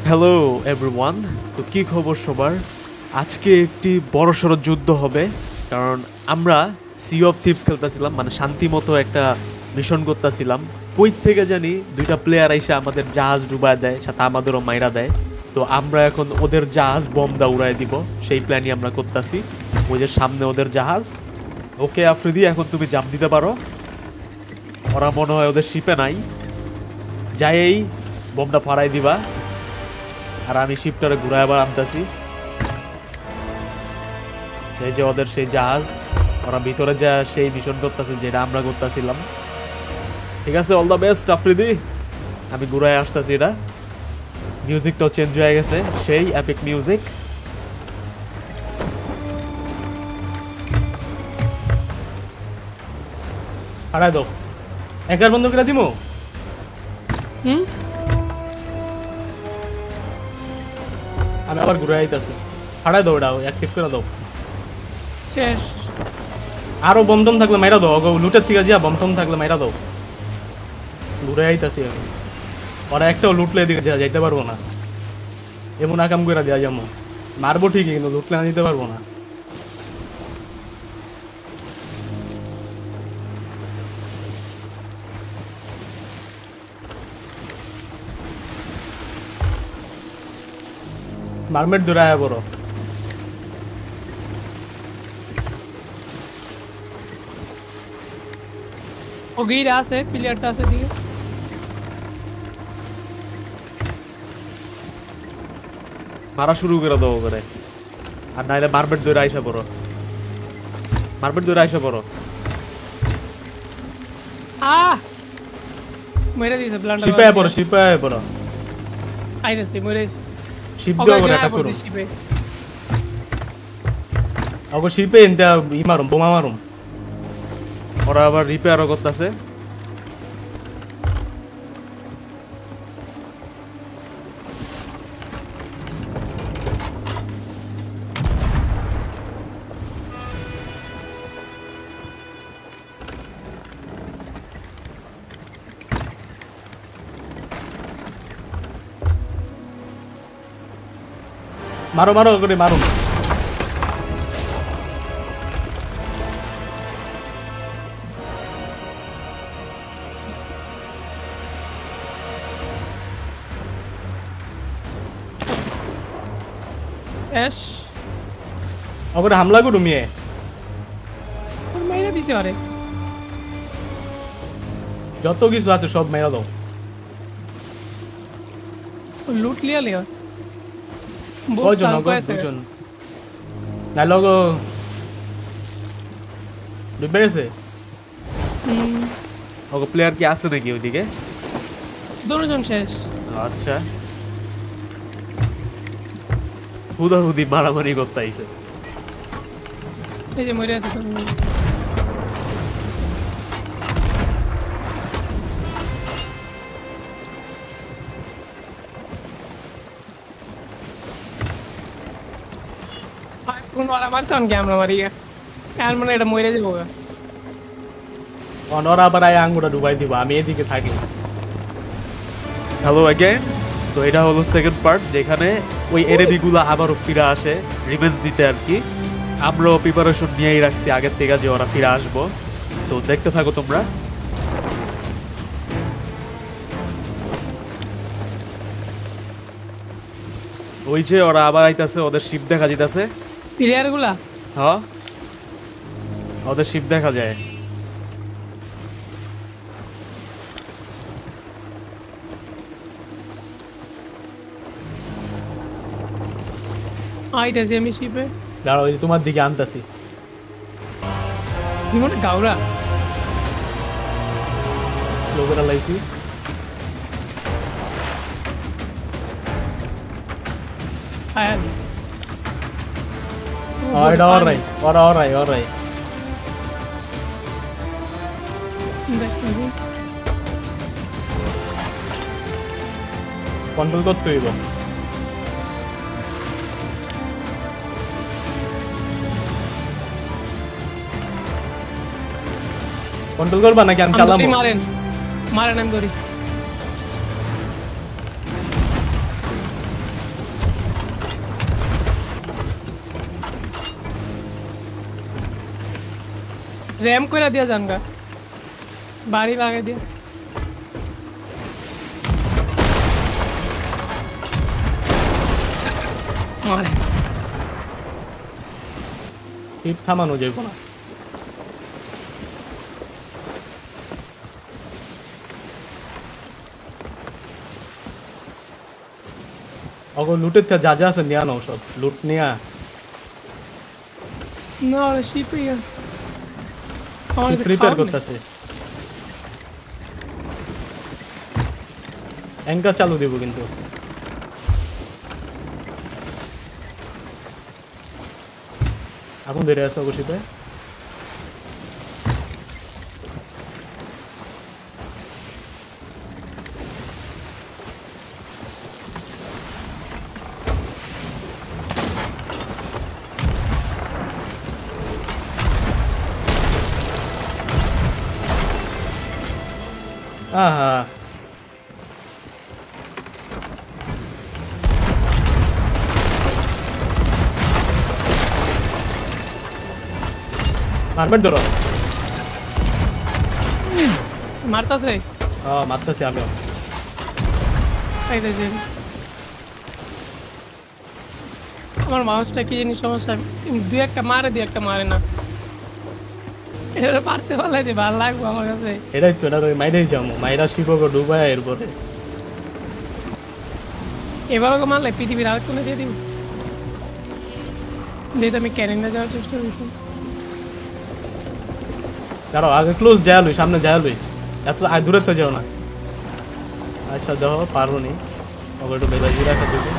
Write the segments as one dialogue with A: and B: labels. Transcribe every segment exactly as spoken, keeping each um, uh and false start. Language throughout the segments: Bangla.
A: হ্যালো এভরিওয়ান, তো কী খবর সবার? আজকে একটি বড়সড় যুদ্ধ হবে, কারণ আমরা সি অফ থিভস খেলতেছিলাম, মানে শান্তি মতো একটা মিশন করতেছিলাম। কই থেকে জানি দুইটা প্লেয়ার এসে আমাদের জাহাজ ডুবায় দেয়, সাথে আমাদেরও মাইরা দেয়। তো আমরা এখন ওদের জাহাজ বম দা উড়াই দিব, সেই প্ল্যানই আমরা করতেছি। ওই যে সামনে ওদের জাহাজ। ওকে আফ্রিদি, এখন তুমি জাম্প দিতে পারো। ওরা মনে হয় ওদের শিপে নাই, যাই বমটা ফাড়াই দিবা। আর আমি শিপটারে ঘুরায় আবার আনতেছি। এই যে ওদের সেই জাহাজ, ওরা ভিতরে যা সেই মিশন করতেছে যেটা আমরা করতেছিলাম। ঠিক আছে, অল দ্য বেস্ট আফ্রিদি। আমি ঘুরায় আসতেছি। এটা মিউজিকটাও চেঞ্জ হয়ে গেছে, সেই এপিক মিউজিক।
B: হারাই দাও, একার বন্ধ করে দিমু।
C: হুম,
B: আমি আবার ঘুরে আইতাছি। হারাই দাও, ওটা অ্যাক্টিভ করে দাও।
C: শেষ।
B: আরো বমটম থাকলে মাইরা দাও, লুটের থেকে যা বমটম থাকলে মাইরা দাও। ঘুরে আইতাছি আমি। ওরা একটাও লুটলে এদিকে যা যাইতে পারবো না, এমন আকাম করে দেওয়া যাবো। মারবো ঠিকই, কিন্তু লুটলে না দিতে পারবো না। মারমেট দূরে আয়া বড়।
C: ও গিরা আছে, প্লেয়ারটা আছে দিকে।
A: মারা শুরু করে দাও করে, আর নাইলে মারবেট ধরে আইসা পড়ো। মারবেট ধরে আইসা পড়ো।
C: আহ মেরে দিছে ব্লান্ডার।
B: শিপে আয়া পড়ো, শিপে আয়া পড়ো।
C: আইতাছি, মরেছি।
B: শিপ দাও করে অ্যাটাক করো। ওগো শিপে ইনতে ই মারুম, বোমা মারুম।
A: ওরা আবার রিপেয়ারও করতেছে।
B: মারো মারো করে মারুম।
C: এস
B: ওগরে হামলা করু মিয়ে।
C: মেরে দিছে। আরে
B: যত কিছু আছে সব মেরা দাও।
C: লুট লিয়া লিয়া।
B: কয়জন ওগো? দুজন। না লগো ডুবে গেছে।
C: হুম,
A: ওগো প্লেয়ার কি আছে নাকি ওইদিকে?
C: দুজন শেষ।
A: আচ্ছা, হুদাহুদি মারামারি করতে আইছে।
C: এই যে মরে আছে। কোন ওরা মারছে অন ক্যামেরা মারিয়া। আর মানে এটা মরে যাবো।
B: অনরা আবার আয় আঙ্গুরা ডুবাই দিব, আমি এদিকে থাকি।
A: Hello again. তো এটা হলো সেকেন্ড পার্ট, যেখানে ওই এনিমিগুলো আবারও ফিরে আসে রিভেঞ্জ দিতে আর কি। আমরাও প্রিপারেশন নিয়েই রাখছি আগের থেকে যে ওরা ফিরে আসবো। তো দেখতে থাকো তোমরা। ওই যে ওরা আবার আইতাছে, ওদের শিপ দেখা যাইতাছে।
C: প্লেয়ার গুলা
A: হ্যাঁ, ওদের শিপ দেখা যায়।
C: আইতাছি আমি শিপে।
B: দাঁড়াও, ওই যে তোমার দিকে আনতাছি।
C: বিমানে গাউরা
B: লোকেরা লাইছি।
C: Ayan
B: Alright, alright, alright, alright, alright.
C: দেখতেছি।
B: কন্ট্রোল করতে হইব। কন্ট্রোল করবা নাকি আমি চালাবো?
C: মারেন মারেন আমি ধরি। র্যাম কইরা দিয়া জানগা বাড়ি লাগাই দিয়া মারে
B: টিপ থামানো যাবে না অগো লুটের থেকে যা যা আছে নিয়ে আনো সব লুট নিয়া
C: না ওরা শিপে গেছে আমার কাছে
B: প্রিপেয়ার
C: খাওয়ার নেই।
B: করতেছে অ্যাঙ্কার চালু দেব কিন্তু এখন ধরে আছে অবশ্যই আহা মারবেন ধরো
C: মারতাছে
B: হ্যাঁ মারতেছি আমিও
C: পাইতেছে আমার মাউসটা কি জিনিস সমস্যা দুই একটা মারে দুই একটা মারে না এটা পারতে পারলে যে ভালো লাগবে আমার কাছে
B: এটাই তো এটা মাইরাই যাবো মাইরা শিবকে ডুবায় এরপরে
C: এবার ওকে মারলে পৃথিবীর আর কোনো দিয়ে দিব যেহেতু আমি ক্যানেডা যাওয়ার চেষ্টা করছি
B: দাঁড়াও আগে ক্লোজ যায় লই সামনে যায় লই এত আগে দূরে তো যাও না আচ্ছা দেখো পারবো নি ওকে একটু মেজাজি রাখা দেবো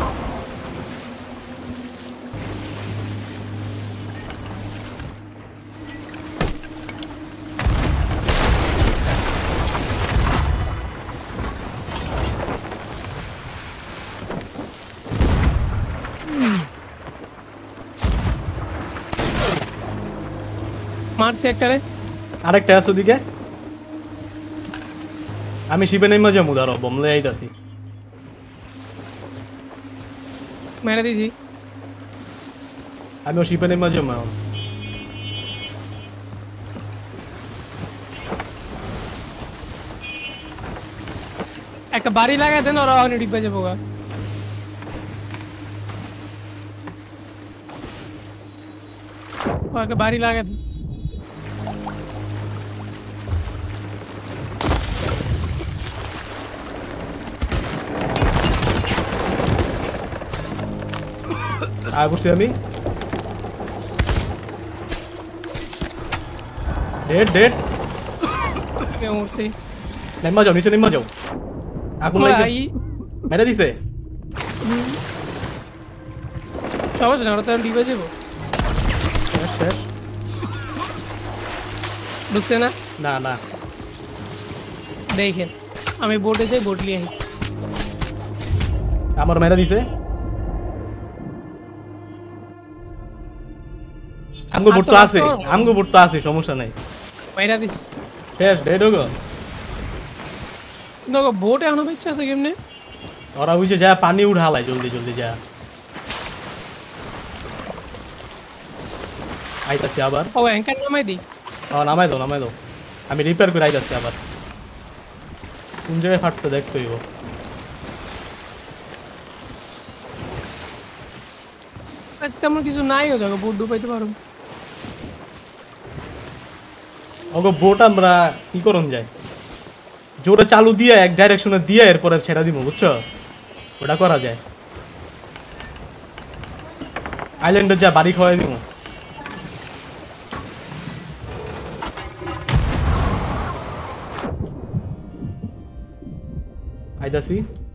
C: মারছি একটারে
B: আরেকটা আছে ওদিকে আমি শিবে নেমে যাবো ধরো বমলে আইতাছি
C: মেরে দিয়েছি
B: আমিও শিবে নেমে যাবো এখন
C: একটা বাড়ি লাগাই দেন ওরা অনেক ডিব্বা যাবো গা ও একটা বাড়ি লাগাই দেন
B: আয় করছি আমি ডেড ডেড
C: আমি মরছি
B: নেমা যাও নিচে নেমা যাও আগুন
C: আমার
B: লাগে
C: আই
B: মেরে দিছে
C: সমস্যা না ওরা তো ডিব্বা যাবো
B: শেষ শেষ
C: ঢুকছে না
B: না না
C: দেখেন আমি বোটে যাই বোট নিয়ে আই
B: আমার মেরে দিছে আমগো বোট তো আছে আমগো বোট তো আছে সমস্যা নাই
C: মাইরা দিস
B: শেষ ডেড হোগো
C: দেখো বোট এখনো বেঁচে আছে কেমনে
B: ওরা বুঝে যা পানি উঠালাই জলদি জলদি যা আইতাছি আবার
C: ও অ্যাঙ্কার নামাই দিই
B: ও নামাই দাও নামাই দাও আমি রিপেয়ার করে আইতাছি আবার কোন জায়গায় ফাটছে দেখতে হইব
C: আচ্ছা তেমন কিছু নাইও দেখো বোট ডুবাইতে পারো
B: ওগো বোট আমরা কি করুন যায় জোরে চালু দিয়ে এক ডাইরেকশনে দিয়ে এরপরে ছেড়ে দিব বুঝছো ওটা করা যায় আইল্যান্ডে যা বাড়ি খাওয়াই দিব আইতাছি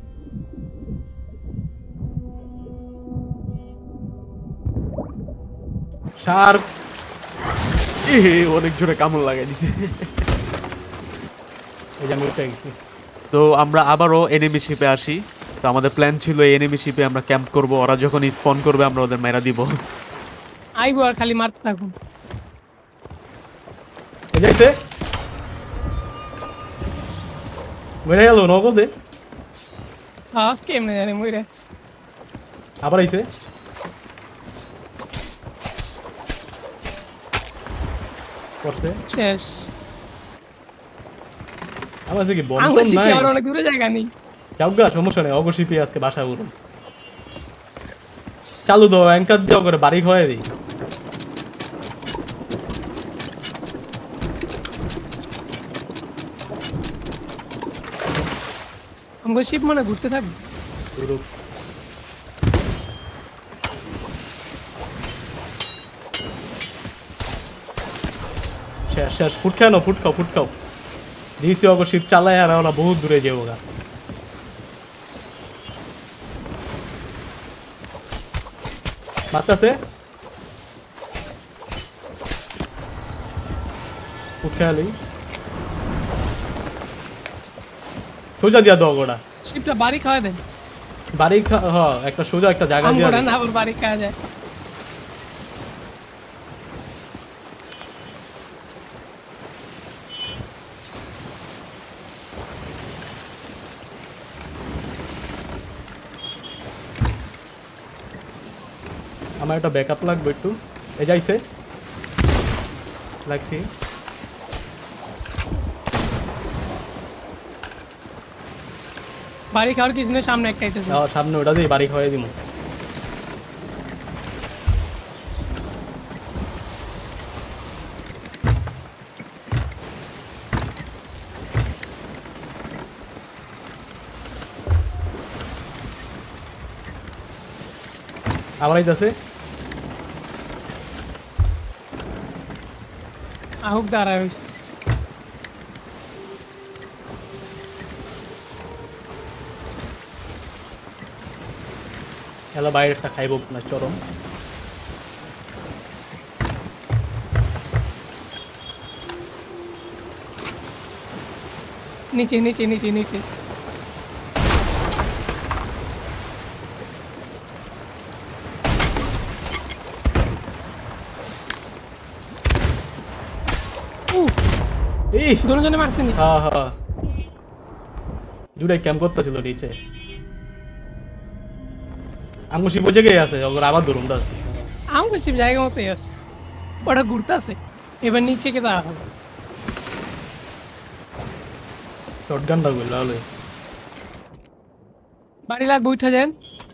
B: শার্ক
A: এ অনেক জোরে কামড় লাগাই দিছে
B: এই যে আমি উঠে গেছি
A: তো আমরা আবারও এনিমি শিপে আসি তো আমাদের প্ল্যান ছিল এই এনিমি শিপে আমরা ক্যাম্প করব ওরা যখন স্পন করবে আমরা ওদের মেরা দিব
C: আইবো আর খালি মারতে থাকুন
B: এই যাইছে মেরে গেল নগদে
C: হ্যাঁ কেমনে জানি মইরাস
B: আবার আইছে করছে
C: শেষ
B: আমার কি বন্ধ
C: আঙ্গুল
B: নাই
C: শিপে আর অনেক দূরে জায়গা নেই
B: যাওগা সমস্যা নেই অবশ্যই আজকে বাসা করুন চালু দাও অ্যাঙ্কার দাও করে বাড়ি খোয়াই দিই
C: আঙ্গুল শিপ মানে ঘুরতে থাকবে
B: শেষ শেষ ফুট খাও না ফুট খাও ফুট খাও দিয়েছি অগর শিপ চালায় আর ওরা বহুত দূরে যাবো গা মারতাছে ফুট খেয়ালি সোজা দিয়া দাও গোড়া
C: শিপটা বাড়ি খাওয়া দেন
B: বাড়ি হ একটা সোজা একটা জায়গা দিয়া
C: আঙ্গুরা না ওর বাড়ি খাওয়া যায়
B: আমার একটা ব্যাকআপ লাগবে একটু এ যাইছে লাগছি
C: বাড়ি খাওয়ার কিছু নেই সামনে একটা আইতেছে
B: সামনে ওটা দিয়ে বাড়ি খাওয়াই দিব আবার আইতাছে
C: আহুক দাঁড়ায় রয়েছে
B: এলা বাইরে একটা খাইব না চরম
C: নিচে নিচে নিচে নিচে
B: এই
C: দুজনে মারছেনি
B: হ্যাঁ হ্যাঁ দুটাই ক্যাম্প করতেছিল নিচে আমি শিব জায়গায় আছে ওর আবার ধরুন আছে
C: আমাকে শিব জায়গা মতোই আছে ওটা ঘুরতেছে এবার নিচে কে দাঁড়া হবে
B: শটগান লাগবে লালে
C: বাড়ি লাগবে উঠে যান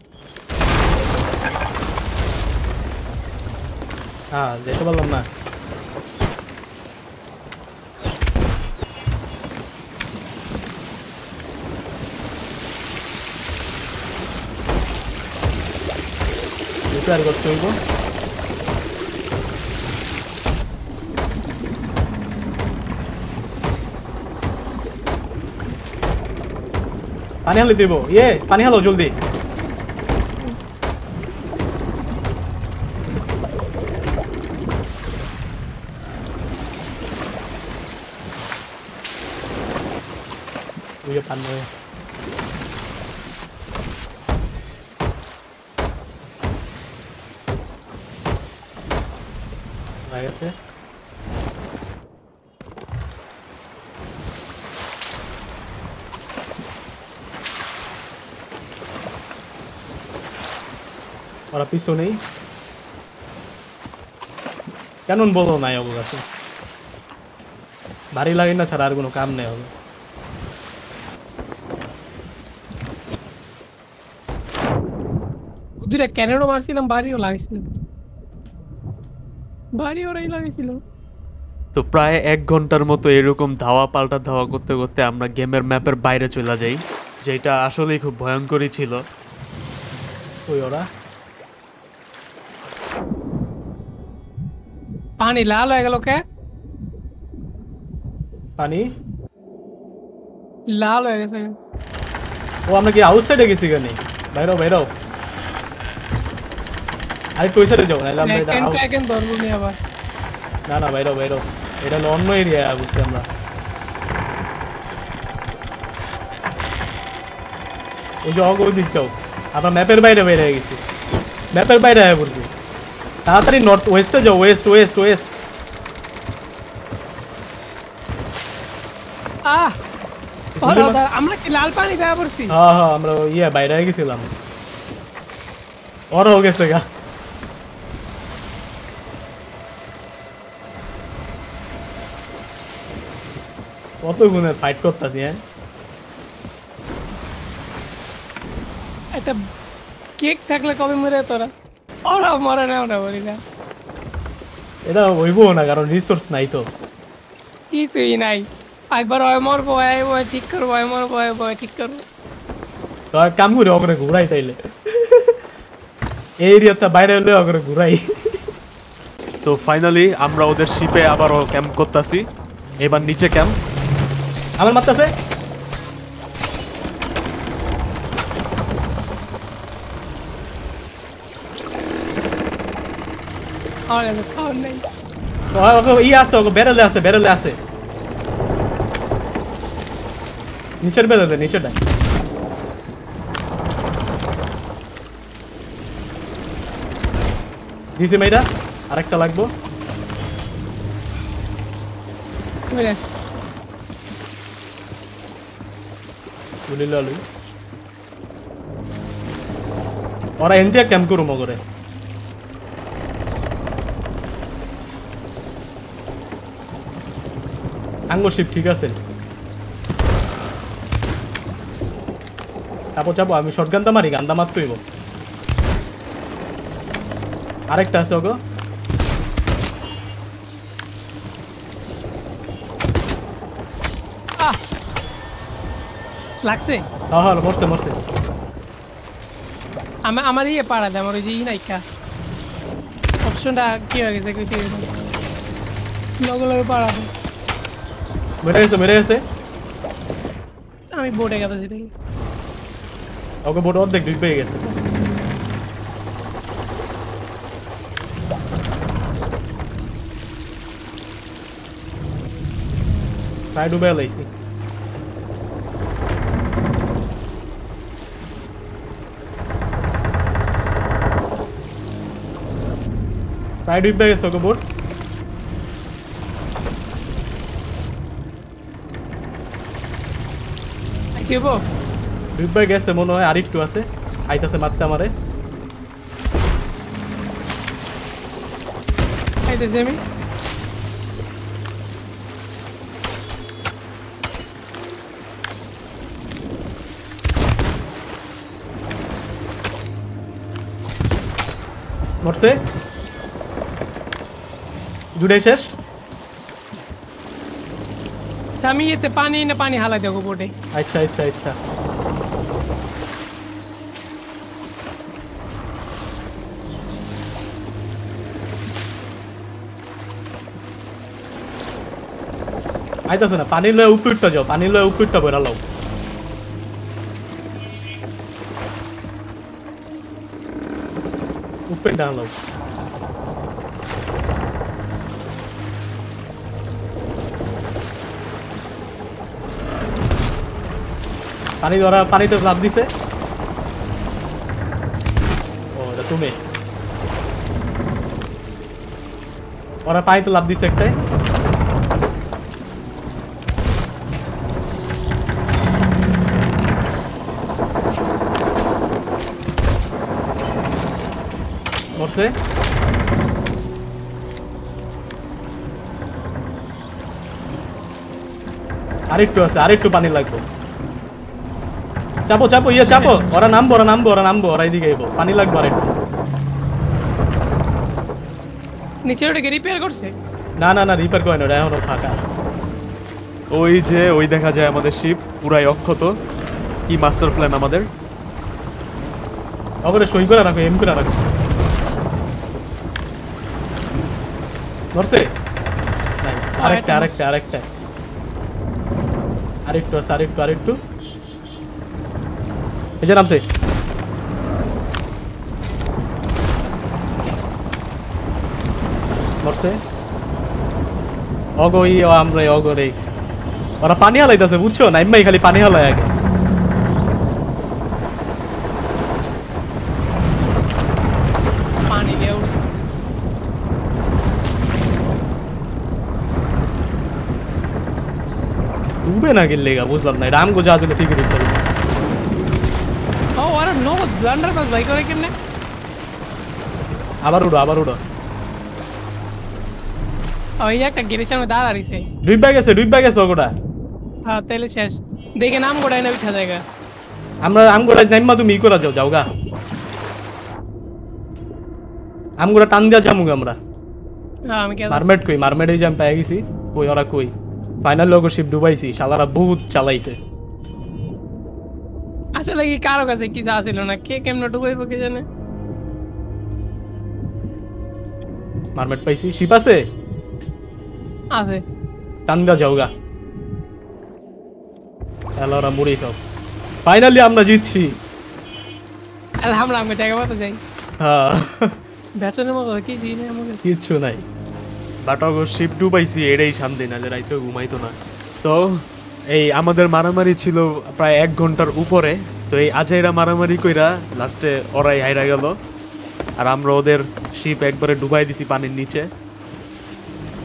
B: হ্যাঁ যেতে পারলাম না রিপেয়ার করতে হইব পানি হালি দিব ইয়ে পানি হালো জলদি বুঝে পান হয়ে হয়ে গেছে ওরা পিছনেই কেন বলো নাই ওর কাছে ভারী লাগে না ছাড়া আর কোনো কাম নেই হবে
C: দুইটা ক্যানেরও মারছিলাম বাড়িও লাগাইছিলাম বাড়ি ওরাই লাগাইছিল
A: তো প্রায় এক ঘন্টার মতো এরকম ধাওয়া পাল্টা ধাওয়া করতে করতে আমরা গেমের ম্যাপের বাইরে চলে যাই যেটা আসলেই খুব ভয়ঙ্করই ছিল
B: ওই ওরা
C: পানি লাল হয়ে গেল কে
B: পানি
C: লাল হয়ে গেছে
B: ও আমরা কি আউটসাইডে গেছি কেন বাইরেও বাইরেও আরেকটু ওই সাইডে যাও নাহলে আমরা এটা
C: এখন
B: out-
C: এখন ধরবো নি আবার
B: না না বাইরেও বাইরেও এটা হলো অন্য এরিয়া বুঝছি আমরা ওই যে অগ ওই দিক যাও আমরা ম্যাপের বাইরে বাইরে হয়ে গেছি ম্যাপের বাইরে হয়ে পড়ছি তাড়াতাড়ি নর্থ ওয়েস্টে যাও ওয়েস্ট ওয়েস্ট ওয়েস্ট
C: আহ ওরা ওরা- আমরা কি লাল পানি দেওয়া পড়ছি
B: হ্যাঁ হ্যাঁ আমরা ইয়ে বাইরে হয়ে গেছিলাম ওরাও গেছে গা কত গুণের ফাইট করতেছি হ্যাঁ
C: একটা কেক থাকলে কবে মরে তোরা ওরা মরে না ওরা বলি না
B: এটা হইবো না কারণ রিসোর্স নাই তো
C: কিছুই নাই একবার ওই মরবো ওই ওই ঠিক করবো ওই মরবো ওই ওই ঠিক করবো
B: তো এক কাম করে ওখানে ঘুরাই তাইলে এই এরিয়াতে বাইরে হলে ওখানে ঘুরাই
A: তো ফাইনালি আমরা ওদের শিপে আবারও ক্যাম্প করতেছি এবার নিচে ক্যাম্প
B: আমার মারতাছে
C: আমার কাছে খাওয়ার নেই
B: ই আছে ওকে বেরেলে আছে বেরেলে আছে নিচের বেরেলে নিচেরটা দিছি মেয়েটা আরেকটা লাগবো
C: বুঝেছ
B: বুঝলি আলু ওরা এনতিয়া ক্যাম্প করু মগরে আঙ্গরশিপ ঠিক আছে চাপো চাপো আমি শর্ট গানটা মারি গানটা মারতেই আরেকটা আছে ওগো
C: লাগছে
B: হ্যাঁ হ্যাঁ মরছে মরছে
C: আমার আমার ইয়ে পাড়া দেয় আমার ওই যে ই নাইকা অপশনটা কি হয়ে গেছে কি লগে লগে পাড়া দেয়
B: মেরে গেছে মেরে গেছে
C: আমি বোর্ডে গেছে সেটা
B: ওকে বোর্ড অর্ধেক ডুব পেয়ে গেছে প্রায় ডুবে লাইছি প্রায় ডুব পেয়ে গেছে ওকে বোর্ড
C: কেবো
B: ডুববে গেছে মনে হয় আরেকটু আছে আইতাছে মারতে আমারে
C: আইতেছি আমি
B: মরছে দুটাই শেষ
C: আমি এতে পানি না পানি হালাই দেখো বোর্ডে
B: আচ্ছা আচ্ছা আচ্ছা আইতাছে না পানি লয়ে উপরটা যাও পানি লয়ে উপরটা বইরা লাও উপরে ডান লাও পানি ধরা পানিতে লাভ দিছে ও এটা তুমি ওরা পানিতে লাভ দিছে একটাই মরছে আরেকটু আছে আরেকটু পানি লাগবে চাপো চাপো ইয়ে চাপো ওরা নামবো ওরা নামবো ওরা নামবো ওরা এদিকে এবো পানি লাগবে আরেকটু
C: নিচে ওটাকে রিপেয়ার করছে
B: না না না রিপেয়ার করে না ওটা এখনো ফাঁকা
A: ওই যে ওই দেখা যায় আমাদের শিপ পুরাই অক্ষত কি মাস্টার প্ল্যান আমাদের
B: ওপরে সই করে রাখো এম করে রাখো মরছে নাইস আরেকটা আরেকটা আরেকটা আরেকটু আছে আরেকটু আরেকটু এই যে নামছে মরছে অগো ই আমরা অগো রে ওরা পানি হালাইতেছে বুঝছো নাইমাই খালি পানি হালায় আগে
C: পানি দিয়ে উঠছে
B: ডুবে না গেলে বুঝলাম না এটা আমগো যা আসলে ঠিকই ঠিক
C: ও আরে নো ব্লান্ডার পাস ভাই করে কেন
B: আবার উড়ো আবার উড়ো
C: ওই একটা গেটের সামনে দাঁড়া রইছে
B: ডুইবা গেছে ডুইবা গেছে ওগোটা
C: হ্যাঁ তাহলে শেষ দেখে নাম গোড়ায় না উঠা জায়গা
B: আমরা আমগোড়া নাইমা তুমি ই করা যাও যাওগা আমগোড়া টান দিয়া যামুগা আমরা
C: হ্যাঁ আমি কে
B: মারমেড কই মারমেড এই জাম পাই গেছি কই ওরা কই ফাইনাল লোগো শিপ ডুবাইছি শালারা বহুত চালাইছে
C: আসলে কি কারো কাছে কিছু আসিল না কে কেমনে ডুবাইব কে জানে
B: মারমেড পাইছি শিপ আছে
C: আছে
B: টান দিয়া যাওগা শালারা মুড়ি খাও ফাইনালি আমরা জিতছি
C: আলহামদুলিল্লাহ আমি টাকা পাতে যাই
B: হ্যাঁ
C: বেচনের মতো কি জিনে আমাকে
B: কিচ্ছু নাই
A: বাট অগো শিপ ডুবাইছি এটাই শান্তি না যে রাইতে ঘুমাইতো না তো এই আমাদের মারামারি ছিল প্রায় এক ঘন্টার উপরে তো এই আজাইরা মারামারি কইরা লাস্টে ওরাই হাইরা গেল আর আমরা ওদের শিপ একবারে ডুবাই দিছি পানির নিচে